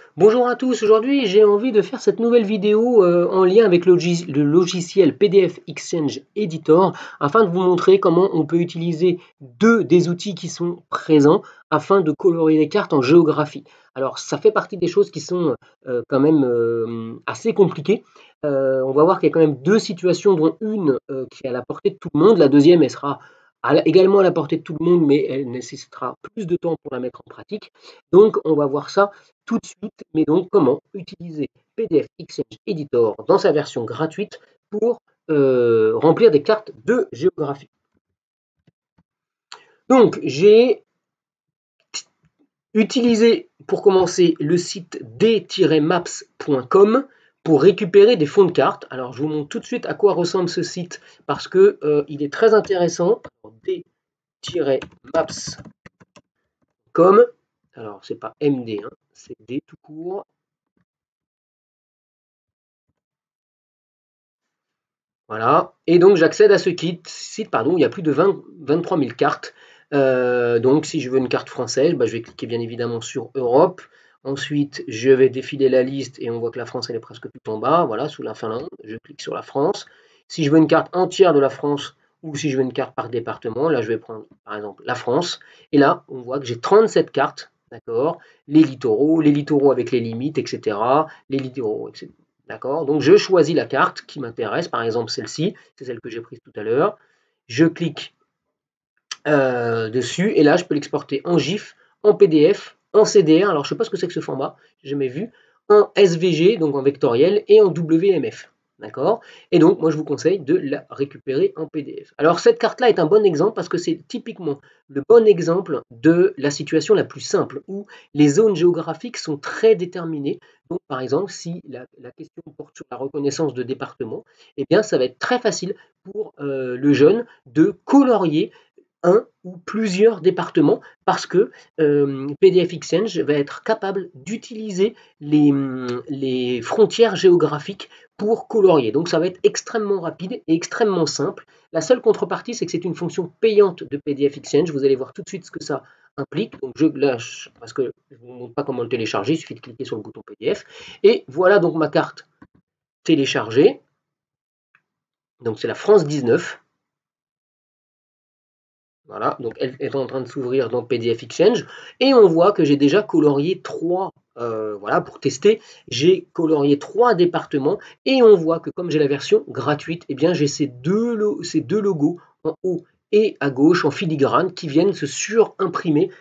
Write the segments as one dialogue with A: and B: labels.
A: Bonjour à tous, aujourd'hui j'ai envie de faire cette nouvelle vidéo en lien avec le logiciel PDF Exchange Editor afin de vous montrer comment on peut utiliser deux des outils qui sont présents afin de colorier les cartes en géographie. Alors ça fait partie des choses qui sont quand même assez compliquées. On va voir qu'il y a quand même deux situations dont une qui est à la portée de tout le monde, la deuxième elle sera également à la portée de tout le monde mais elle nécessitera plus de temps pour la mettre en pratique. Donc on va voir ça tout de suite, mais donc comment utiliser PDF Exchange Editor dans sa version gratuite pour remplir des cartes de géographie. Donc j'ai utilisé pour commencer le site d-maps.com pour récupérer des fonds de cartes. Alors je vous montre tout de suite à quoi ressemble ce site parce que il est très intéressant. d-maps.com, alors c'est pas MD, hein, c'est D tout court. Voilà, et donc j'accède à ce site, pardon, il y a plus de 23 000 cartes. Donc si je veux une carte française, je vais cliquer bien évidemment sur Europe. Ensuite, je vais défiler la liste et on voit que la France elle est presque tout en bas, voilà, sous la Finlande. Je clique sur la France. Si je veux une carte entière de la France ou si je veux une carte par département, là je vais prendre par exemple la France. Et là, on voit que j'ai 37 cartes, d'accord, les littoraux avec les limites, etc. Les littoraux, etc. D'accord? Donc je choisis la carte qui m'intéresse, par exemple celle-ci, c'est celle que j'ai prise tout à l'heure. Je clique dessus et là je peux l'exporter en GIF, en PDF, en CDR, alors je ne sais pas ce que c'est que ce format, j'ai jamais vu, en SVG, donc en vectoriel, et en WMF. D'accord? Et donc, moi, je vous conseille de la récupérer en PDF. Alors, cette carte-là est un bon exemple parce que c'est typiquement le bon exemple de la situation la plus simple où les zones géographiques sont très déterminées. Donc, par exemple, si la question porte sur la reconnaissance de département, eh bien, ça va être très facile pour le jeune de colorier un ou plusieurs départements parce que PDF Exchange va être capable d'utiliser les frontières géographiques pour colorier. Donc ça va être extrêmement rapide et extrêmement simple. La seule contrepartie, c'est que c'est une fonction payante de PDF Exchange. Vous allez voir tout de suite ce que ça implique. Donc je lâche parce que je ne vous montre pas comment le télécharger, il suffit de cliquer sur le bouton PDF. Et voilà donc ma carte téléchargée. Donc c'est la France 19. Voilà, donc elle est en train de s'ouvrir dans PDF Exchange et on voit que j'ai déjà colorié trois, voilà, pour tester, j'ai colorié trois départements et on voit que comme j'ai la version gratuite, eh bien j'ai ces deux logos en haut et à gauche en filigrane qui viennent se surimprimer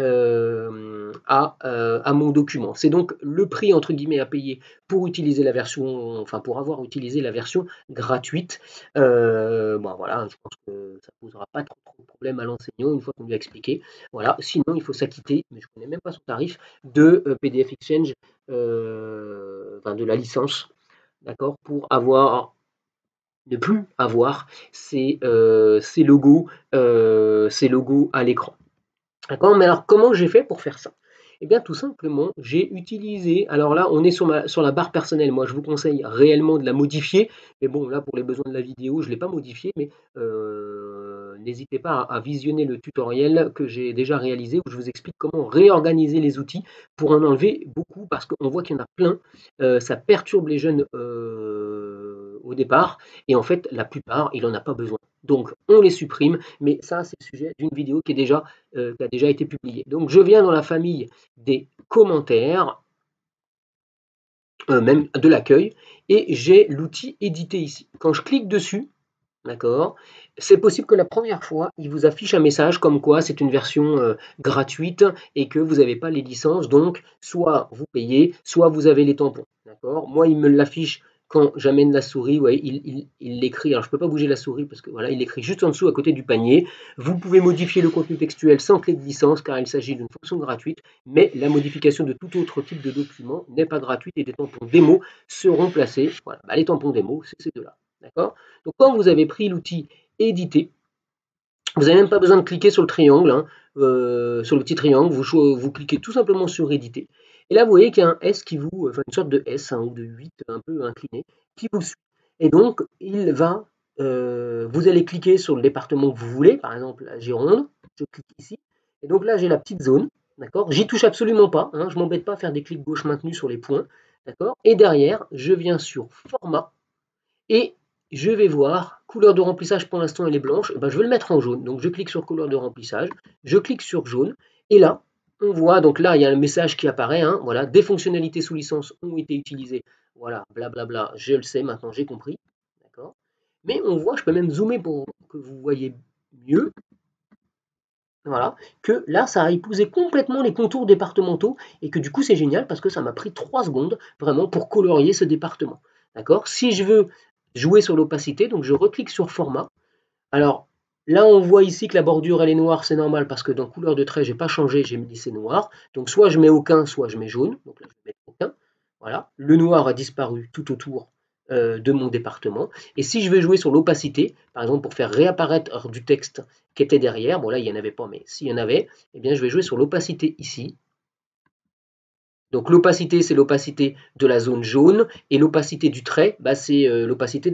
A: à mon document. C'est donc le prix entre guillemets à payer pour utiliser la version, enfin pour avoir utilisé la version gratuite. Bon voilà, je pense que ça ne posera pas trop de problème à l'enseignant une fois qu'on lui a expliqué. Voilà, sinon il faut s'acquitter, mais je ne connais même pas son tarif, de PDF Exchange, enfin de la licence, d'accord, pour avoir ne plus avoir ces logos à l'écran. D'accord, mais alors comment j'ai fait pour faire ça? Eh bien, tout simplement, j'ai utilisé, alors là, on est sur la barre personnelle. Moi, je vous conseille réellement de la modifier. Mais bon, là, pour les besoins de la vidéo, je ne l'ai pas modifiée. Mais n'hésitez pas à visionner le tutoriel que j'ai déjà réalisé où je vous explique comment réorganiser les outils pour en enlever beaucoup parce qu'on voit qu'il y en a plein. Ça perturbe les jeunes au départ. Et en fait, la plupart, il n'en a pas besoin. Donc, on les supprime. Mais ça, c'est le sujet d'une vidéo qui a déjà été publiée. Donc, je viens dans la famille des commentaires, même de l'accueil, et j'ai l'outil éditer ici. Quand je clique dessus, d'accord, c'est possible que la première fois, il vous affiche un message comme quoi c'est une version gratuite et que vous n'avez pas les licences. Donc, soit vous payez, soit vous avez les tampons. D'accord. Moi, il me l'affiche quand j'amène la souris. Ouais, il l'écrit. Alors, je ne peux pas bouger la souris parce que voilà, il l'écrit juste en dessous à côté du panier. Vous pouvez modifier le contenu textuel sans clé de licence car il s'agit d'une fonction gratuite. Mais la modification de tout autre type de document n'est pas gratuite et des tampons démo seront placés. Voilà, les tampons démo, c'est ces deux-là. D'accord. Donc, quand vous avez pris l'outil éditer, vous n'avez même pas besoin de cliquer sur le triangle, hein, sur le petit triangle, vous cliquez tout simplement sur éditer. Et là, vous voyez qu'il y a un S qui vous, enfin une sorte de S hein, ou de 8 un peu incliné, qui vous suit. Et donc, vous allez cliquer sur le département que vous voulez, par exemple la Gironde, je clique ici, et donc là j'ai la petite zone, D'accord? J'y touche absolument pas, hein, je ne m'embête pas à faire des clics gauche maintenus sur les points. D'accord? Et derrière, je viens sur format et je vais voir couleur de remplissage. Pour l'instant elle est blanche, ben, je vais le mettre en jaune. Donc je clique sur couleur de remplissage, je clique sur jaune et là on voit, donc là il y a un message qui apparaît, hein, voilà, des fonctionnalités sous licence ont été utilisées, voilà, blablabla, je le sais maintenant, j'ai compris. D'accord? Mais on voit, je peux même zoomer pour que vous voyez mieux. Voilà, que là, ça a épousé complètement les contours départementaux et que du coup, c'est génial parce que ça m'a pris 3 secondes vraiment pour colorier ce département. D'accord? Si je veux jouer sur l'opacité, donc je reclique sur format. Alors là, on voit ici que la bordure, elle est noire, c'est normal parce que dans couleur de trait, j'ai pas changé, j'ai mis c'est noir. Donc soit je mets aucun, soit je mets jaune. Donc là, je vais mettre aucun. Voilà, le noir a disparu tout autour de mon département. Et si je veux jouer sur l'opacité, par exemple pour faire réapparaître du texte qui était derrière, bon là il n'y en avait pas, mais s'il y en avait, eh bien je vais jouer sur l'opacité ici. Donc l'opacité, c'est l'opacité de la zone jaune, et l'opacité du trait, bah, c'est l'opacité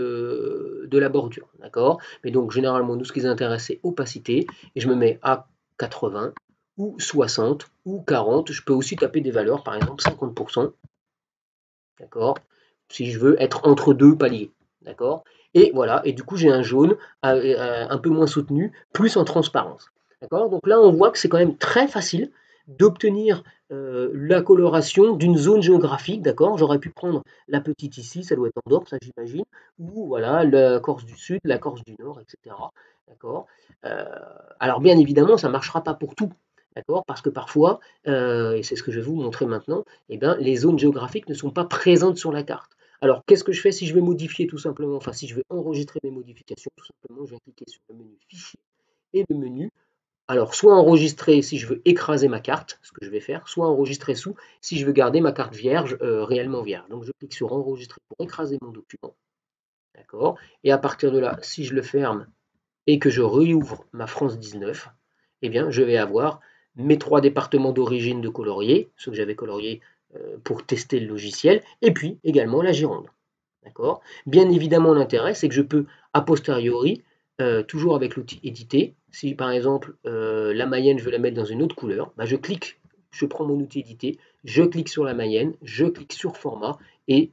A: de la bordure. D'accord? Mais donc généralement, nous, ce qui nous intéresse, c'est opacité, et je me mets à 80, ou 60, ou 40. Je peux aussi taper des valeurs, par exemple 50%. D'accord? Si je veux être entre deux paliers. D'accord? Et voilà, et du coup j'ai un jaune un peu moins soutenu, plus en transparence. D'accord? Donc là on voit que c'est quand même très facile d'obtenir la coloration d'une zone géographique. D'accord? J'aurais pu prendre la petite ici, ça doit être en Dorpe, ça j'imagine, ou voilà, la Corse du Sud, la Corse du Nord, etc. D'accord? Euh, alors bien évidemment, ça ne marchera pas pour tout. D'accord? Parce que parfois, et c'est ce que je vais vous montrer maintenant, eh bien, les zones géographiques ne sont pas présentes sur la carte. Alors, qu'est-ce que je fais si je veux modifier tout simplement, enfin si je veux enregistrer mes modifications, tout simplement, je vais cliquer sur le menu Fichier et le menu. Alors, soit enregistrer si je veux écraser ma carte, ce que je vais faire, soit enregistrer sous si je veux garder ma carte vierge, réellement vierge. Donc, je clique sur Enregistrer pour écraser mon document. D'accord? Et à partir de là, si je le ferme et que je réouvre ma France 19, eh bien, je vais avoir mes 3 départements d'origine de colorier, ceux que j'avais coloriés pour tester le logiciel, et puis également la Gironde. D'accord? Bien évidemment, l'intérêt, c'est que je peux, a posteriori, toujours avec l'outil éditer, si par exemple la Mayenne, je veux la mettre dans une autre couleur, bah, je prends mon outil éditer, je clique sur la Mayenne, je clique sur format, et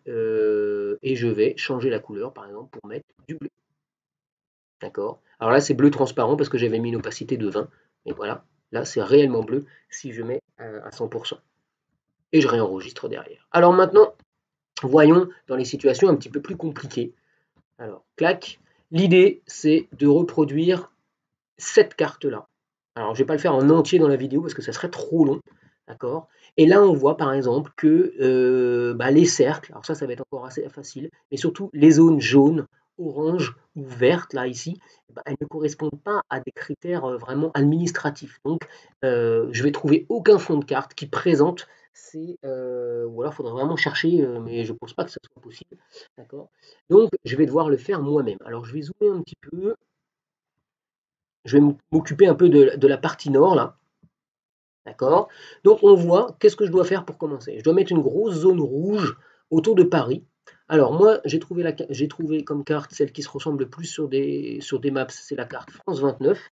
A: je vais changer la couleur, par exemple, pour mettre du bleu. D'accord? Alors là, c'est bleu transparent parce que j'avais mis une opacité de 20. Et voilà, là, c'est réellement bleu si je mets à 100%. Et je réenregistre derrière. Alors maintenant, voyons dans les situations un petit peu plus compliquées. Alors, clac. L'idée, c'est de reproduire cette carte-là. Alors, je ne vais pas le faire en entier dans la vidéo parce que ça serait trop long. D'accord? Et là, on voit par exemple que les cercles, alors ça va être encore assez facile, mais surtout les zones jaunes, orange ou vertes, là, ici, elles ne correspondent pas à des critères vraiment administratifs. Donc, je vais trouver aucun fond de carte qui présente ces... ou alors, il faudrait vraiment chercher, mais je ne pense pas que ça soit possible. D'accord? Donc, je vais devoir le faire moi-même. Alors, je vais zoomer un petit peu. Je vais m'occuper un peu de la partie nord, là. D'accord? Donc on voit, qu'est-ce que je dois faire pour commencer? Je dois mettre une grosse zone rouge autour de Paris. Alors moi, j'ai trouvé comme carte celle qui se ressemble le plus sur des maps, c'est la carte France 29.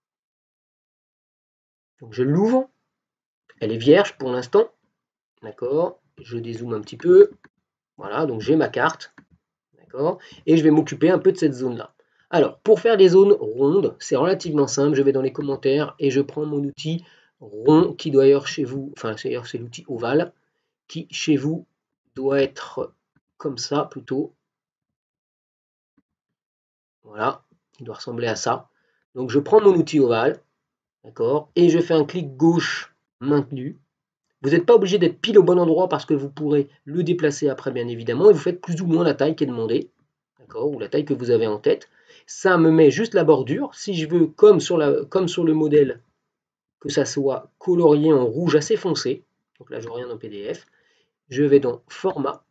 A: Donc je l'ouvre, elle est vierge pour l'instant. D'accord? Je dézoome un petit peu. Voilà, donc j'ai ma carte. D'accord? Et je vais m'occuper un peu de cette zone-là. Alors, pour faire des zones rondes, c'est relativement simple. Je vais dans les commentaires et je prends mon outil rond qui doit d'ailleurs chez vous, enfin d'ailleurs c'est l'outil ovale, qui chez vous doit être comme ça plutôt. Voilà, il doit ressembler à ça. Donc je prends mon outil ovale, d'accord, et je fais un clic gauche maintenu. Vous n'êtes pas obligé d'être pile au bon endroit parce que vous pourrez le déplacer après, bien évidemment, et vous faites plus ou moins la taille qui est demandée, d'accord, ou la taille que vous avez en tête. Ça me met juste la bordure. Si je veux, comme sur le modèle, que ça soit colorié en rouge assez foncé, donc là je rien dans PDF, je vais dans Format,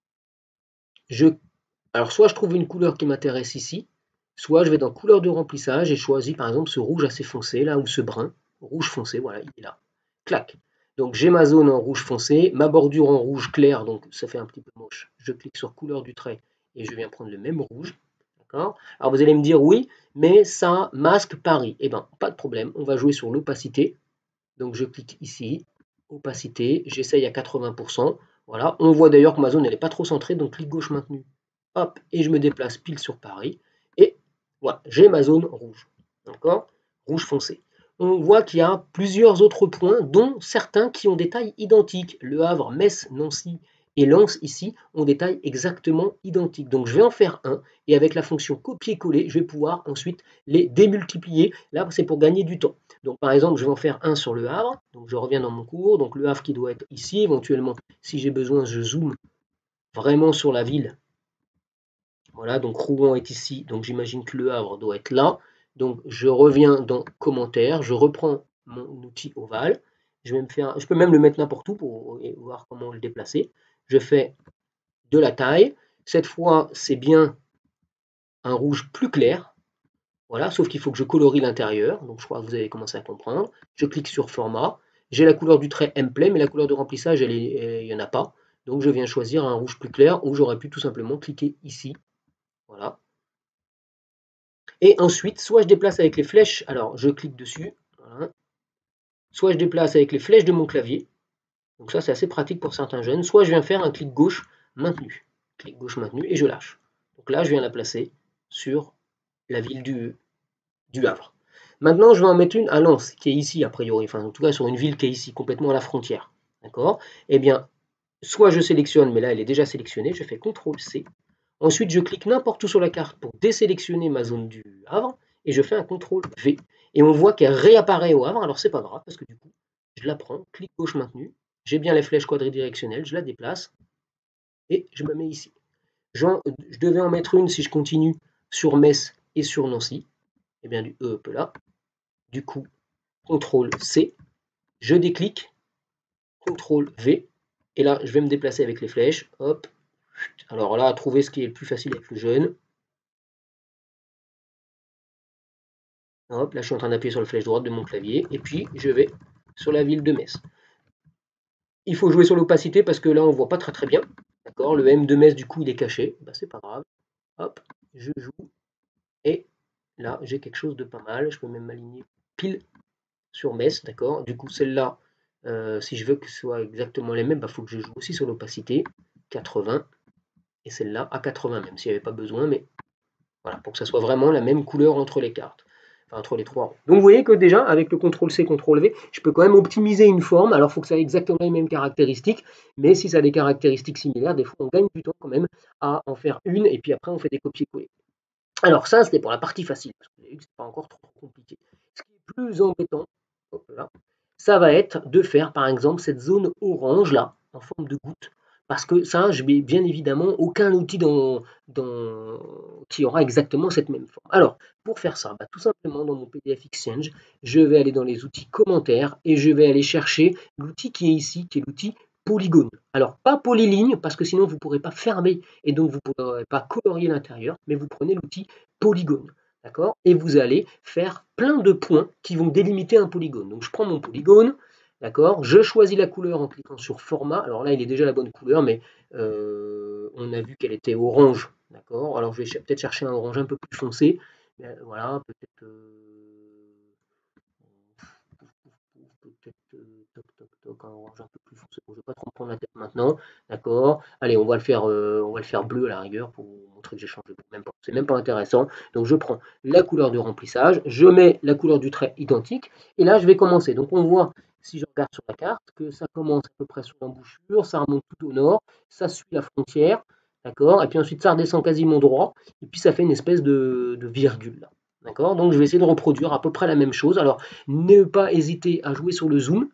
A: alors soit je trouve une couleur qui m'intéresse ici, soit je vais dans couleur de remplissage et je choisis par exemple ce rouge assez foncé là, ou ce brun, rouge foncé, voilà, il est là. Clac. Donc j'ai ma zone en rouge foncé, ma bordure en rouge clair, donc ça fait un petit peu moche. Je clique sur couleur du trait et je viens prendre le même rouge. D'accord? Alors vous allez me dire oui, mais ça masque Paris. Eh bien, pas de problème, on va jouer sur l'opacité. Donc je clique ici, opacité, j'essaye à 80%. Voilà, on voit d'ailleurs que ma zone elle n'est pas trop centrée, donc clic gauche maintenu. Hop, et je me déplace pile sur Paris. Et voilà, j'ai ma zone rouge. D'accord? Rouge foncé. On voit qu'il y a plusieurs autres points, dont certains qui ont des tailles identiques. Le Havre, Metz, Nancy et Lens, ici, ont des tailles exactement identiques. Donc je vais en faire un, et avec la fonction copier-coller, je vais pouvoir ensuite les démultiplier. Là, c'est pour gagner du temps. Donc par exemple, je vais en faire un sur le Havre. Donc je reviens dans mon cours. Donc le Havre qui doit être ici. Éventuellement, si j'ai besoin, je zoome vraiment sur la ville. Voilà, donc Rouen est ici. Donc j'imagine que le Havre doit être là. Donc je reviens dans commentaires. Je reprends mon outil ovale. Je peux même le mettre n'importe où pour voir comment le déplacer. Je fais de la taille. Cette fois, c'est bien un rouge plus clair. Voilà, sauf qu'il faut que je colorie l'intérieur. Donc je crois que vous avez commencé à comprendre. Je clique sur format. J'ai la couleur du trait M-Play, mais la couleur de remplissage, il n'y en a pas. Donc je viens choisir un rouge plus clair où j'aurais pu tout simplement cliquer ici. Voilà. Et ensuite, soit je déplace avec les flèches, alors je clique dessus. Voilà. Soit je déplace avec les flèches de mon clavier. Donc ça, c'est assez pratique pour certains jeunes. Soit je viens faire un clic gauche maintenu. Clic gauche maintenu et je lâche. Donc là, je viens la placer sur la ville du Havre. Maintenant, je vais en mettre une à Lens, qui est ici, a priori. Enfin, en tout cas, sur une ville qui est ici, complètement à la frontière. D'accord? Eh bien, soit je sélectionne, mais là, elle est déjà sélectionnée. Je fais CTRL-C. Ensuite, je clique n'importe où sur la carte pour désélectionner ma zone du Havre. Et je fais un CTRL-V. Et on voit qu'elle réapparaît au Havre. Alors, c'est pas grave, parce que du coup, je la prends, clic gauche maintenu. J'ai bien les flèches quadridirectionnelles. Je la déplace. Et je me mets ici. Je devais en mettre une si je continue sur Metz et sur Nancy. Et bien, du E, là. Du coup, CTRL-C, je déclique, CTRL-V, et là, je vais me déplacer avec les flèches. Hop. Alors là, trouver ce qui est le plus facile avec le jeune. Hop, là, je suis en train d'appuyer sur la flèche droite de mon clavier, et puis je vais sur la ville de Metz. Il faut jouer sur l'opacité parce que là, on ne voit pas très bien. D'accord, le M de Metz, du coup, il est caché. Ben, c'est pas grave. Hop, je joue, et là, j'ai quelque chose de pas mal. Je peux même m'aligner pile sur Metz, d'accord. Du coup, celle-là, si je veux que ce soit exactement les mêmes, il faut que je joue aussi sur l'opacité, 80, et celle-là à 80 même, s'il n'y avait pas besoin, mais voilà, pour que ça soit vraiment la même couleur entre les cartes, enfin entre les trois. Donc vous voyez que déjà, avec le CTRL-C, CTRL-V, je peux quand même optimiser une forme, alors il faut que ça ait exactement les mêmes caractéristiques, mais si ça a des caractéristiques similaires, des fois on gagne du temps quand même à en faire une, et puis après on fait des copier-coller. Alors ça, c'était pour la partie facile, parce que vous avez vu que c'est pas encore trop compliqué. Ce qui est plus embêtant, là, ça va être de faire par exemple cette zone orange là, en forme de goutte. Parce que ça, je n'ai bien évidemment aucun outil qui aura exactement cette même forme. Alors, pour faire ça, tout simplement dans mon PDF Exchange, je vais aller dans les outils commentaires et je vais aller chercher l'outil qui est ici, qui est l'outil polygone. Alors, pas polyligne, parce que sinon vous ne pourrez pas fermer et donc vous ne pourrez pas colorier l'intérieur, mais vous prenez l'outil polygone. D'accord? Et vous allez faire plein de points qui vont délimiter un polygone. Donc je prends mon polygone, d'accord? Je choisis la couleur en cliquant sur format. Alors là, il est déjà la bonne couleur, mais on a vu qu'elle était orange. D'accord? Alors je vais peut-être chercher un orange un peu plus foncé. Voilà, peut-être un orange un peu plus foncé. Bon, je ne vais pas trop me prendre la tête maintenant. D'accord? Allez, on va le faire bleu à la rigueur pour vous montrer que j'ai changé. C'est même pas intéressant. Donc je prends la couleur de remplissage, je mets la couleur du trait identique, et là je vais commencer. Donc on voit, si je regarde sur la carte, que ça commence à peu près sur l'embouchure, ça remonte tout au nord, ça suit la frontière, d'accord? Et puis ensuite ça redescend quasiment droit, et puis ça fait une espèce de virgule là. D'accord? Donc je vais essayer de reproduire à peu près la même chose. Alors ne pas hésiter à jouer sur le zoom,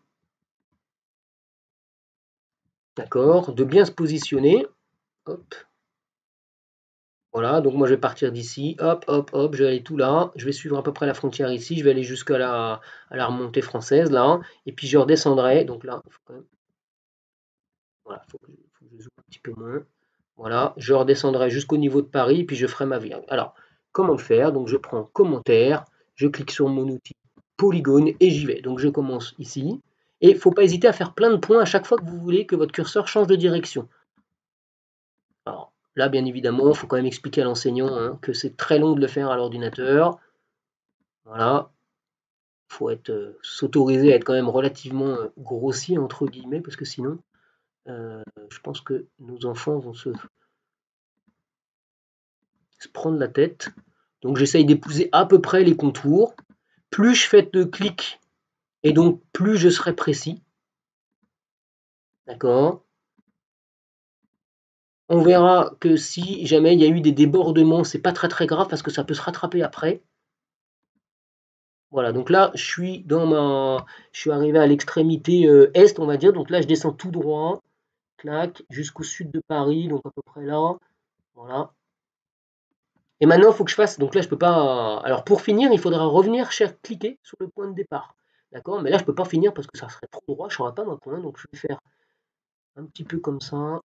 A: d'accord? De bien se positionner. Hop. Voilà, donc moi je vais partir d'ici, hop, hop, hop, je vais aller tout là, je vais suivre à peu près la frontière ici, je vais aller jusqu'à la remontée française là, et puis je redescendrai, donc là, il faut quand même, voilà, faut que je zoome un petit peu moins, voilà, je redescendrai jusqu'au niveau de Paris, puis je ferai ma virgule. Alors, comment le faire? Donc je prends commentaire, je clique sur mon outil polygone et j'y vais. Donc je commence ici, et il ne faut pas hésiter à faire plein de points à chaque fois que vous voulez que votre curseur change de direction. Alors là, bien évidemment, il faut quand même expliquer à l'enseignant que c'est très long de le faire à l'ordinateur. Voilà. faut s'autoriser à être quand même relativement grossier, entre guillemets, parce que sinon, je pense que nos enfants vont se prendre la tête. Donc j'essaye d'épouser à peu près les contours. Plus je fais de clics, et donc plus je serai précis. D'accord? On verra que si jamais il y a eu des débordements, c'est pas très grave parce que ça peut se rattraper après. Voilà, donc là, je suis arrivé à l'extrémité est, on va dire. Donc là, je descends tout droit, clac, jusqu'au sud de Paris, donc à peu près là. Voilà. Et maintenant, il faut que je fasse. Donc là, je peux pas. Alors pour finir, il faudra revenir cliquer sur le point de départ. D'accord? Mais là, je peux pas finir parce que ça serait trop droit, je ne saurais pas mon point. Donc je vais faire un petit peu comme ça.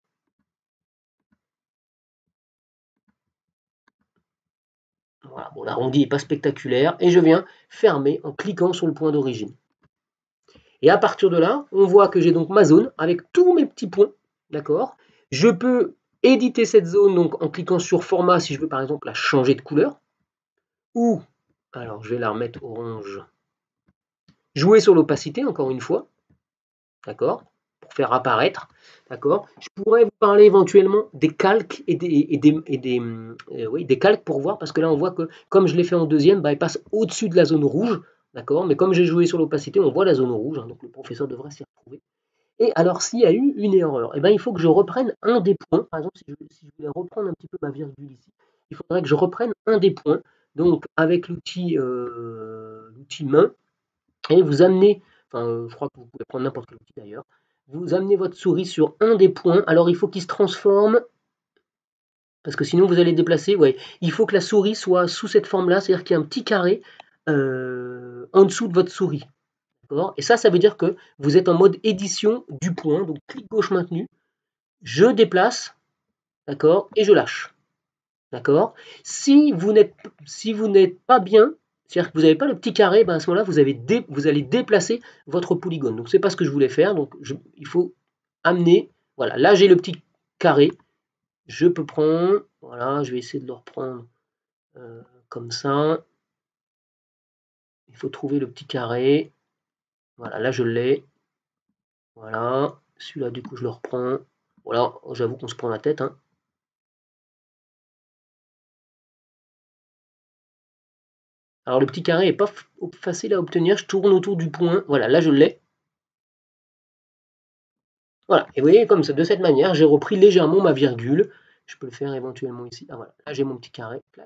A: Voilà, bon, l'arrondi n'est pas spectaculaire. Et je viens fermer en cliquant sur le point d'origine. Et à partir de là, on voit que j'ai donc ma zone avec tous mes petits points. D'accord? Je peux éditer cette zone donc en cliquant sur format si je veux par exemple la changer de couleur. Ou, alors je vais la remettre orange. Jouer sur l'opacité encore une fois. D'accord? Pour faire apparaître. D'accord? Je pourrais vous parler éventuellement des calques et des calques pour voir, parce que là on voit que comme je l'ai fait en deuxième, bah, il passe au-dessus de la zone rouge. D'accord? Mais comme j'ai joué sur l'opacité, on voit la zone rouge, hein, donc le professeur devrait s'y retrouver. Et alors, s'il y a eu une erreur, eh ben, il faut que je reprenne un des points. Par exemple, si je voulais reprendre un petit peu ma virgule ici, il faudrait que je reprenne un des points. Donc, avec l'outil main, et vous amenez, enfin, je crois que vous pouvez prendre n'importe quel outil d'ailleurs, vous amenez votre souris sur un des points. Alors, il faut qu'il se transforme, parce que sinon vous allez déplacer. Ouais, il faut que la souris soit sous cette forme-là, c'est-à-dire qu'il y a un petit carré en dessous de votre souris. Et ça veut dire que vous êtes en mode édition du point, donc clic gauche maintenu, je déplace, d'accord, et je lâche. D'accord. Si vous n'êtes pas bien, c'est-à-dire que vous n'avez pas le petit carré, ben à ce moment-là, vous allez déplacer votre polygone. Donc, c'est pas ce que je voulais faire. Donc, il faut amener. Voilà, là, j'ai le petit carré. Je peux prendre. Voilà, je vais essayer de le reprendre comme ça. Il faut trouver le petit carré. Voilà, là, je l'ai. Voilà. Celui-là, du coup, je le reprends. Voilà, j'avoue qu'on se prend la tête, hein. Alors le petit carré n'est pas facile à obtenir, je tourne autour du point, voilà, là je l'ai. Voilà, et vous voyez, comme ça, de cette manière, j'ai repris légèrement ma virgule. Je peux le faire éventuellement ici. Ah voilà, là j'ai mon petit carré. Clac.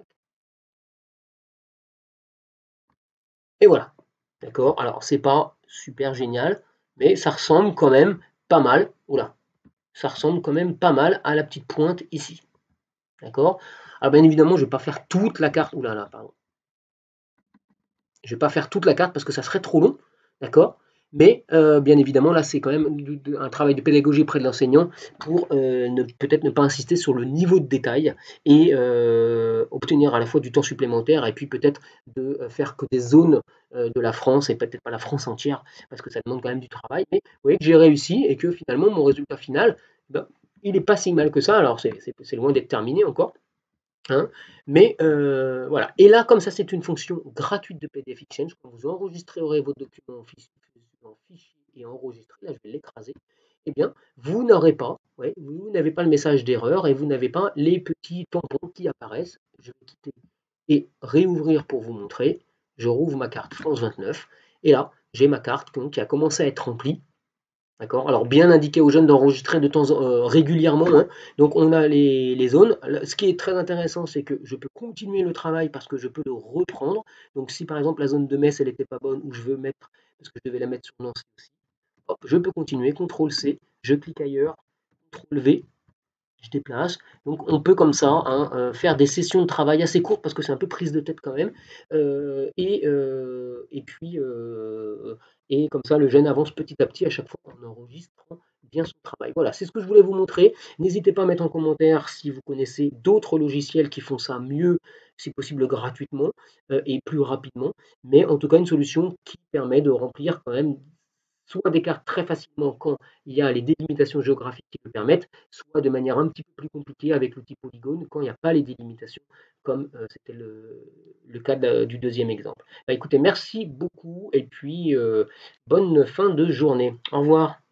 A: Et voilà. D'accord. Alors c'est pas super génial, mais ça ressemble quand même pas mal. Oula, ça ressemble quand même pas mal à la petite pointe ici. D'accord. Alors bien évidemment, je ne vais pas faire toute la carte. Oula là, pardon. Je ne vais pas faire toute la carte parce que ça serait trop long. D'accord. Mais bien évidemment, là, c'est quand même un travail de pédagogie auprès de l'enseignant pour peut-être ne pas insister sur le niveau de détail et obtenir à la fois du temps supplémentaire et puis peut-être de faire que des zones de la France et peut-être pas la France entière parce que ça demande quand même du travail. Mais vous voyez que j'ai réussi et que finalement, mon résultat final, ben, il n'est pas si mal que ça. Alors, c'est loin d'être terminé encore. Hein, mais voilà. Et là, comme ça, c'est une fonction gratuite de PDF Exchange, quand vous enregistrerez vos documents en fichier et enregistré, là je vais l'écraser, eh bien, vous n'aurez pas, ouais, vous n'avez pas le message d'erreur et vous n'avez pas les petits tampons qui apparaissent. Je vais quitter et réouvrir pour vous montrer. Je rouvre ma carte France 29 et là, j'ai ma carte qui a commencé à être remplie. D'accord. Alors, bien indiquer aux jeunes d'enregistrer régulièrement, hein. Donc, on a les zones. Ce qui est très intéressant, c'est que je peux continuer le travail parce que je peux le reprendre. Donc, si par exemple la zone de Metz, elle n'était pas bonne ou je veux mettre, parce que je devais la mettre sur Nancy aussi, hop, je peux continuer. CTRL C, je clique ailleurs, CTRL V, je déplace. Donc, on peut comme ça, hein, faire des sessions de travail assez courtes parce que c'est un peu prise de tête quand même. Et puis, et comme ça, le jeune avance petit à petit à chaque fois en enregistrant bien son travail. Voilà, c'est ce que je voulais vous montrer. N'hésitez pas à mettre en commentaire si vous connaissez d'autres logiciels qui font ça mieux, si possible gratuitement et plus rapidement. Mais en tout cas, une solution qui permet de remplir quand même soit d'écart très facilement quand il y a les délimitations géographiques qui le permettent, soit de manière un petit peu plus compliquée avec l'outil polygone quand il n'y a pas les délimitations, comme c'était le cas du deuxième exemple. Bah, écoutez, merci beaucoup et puis bonne fin de journée. Au revoir.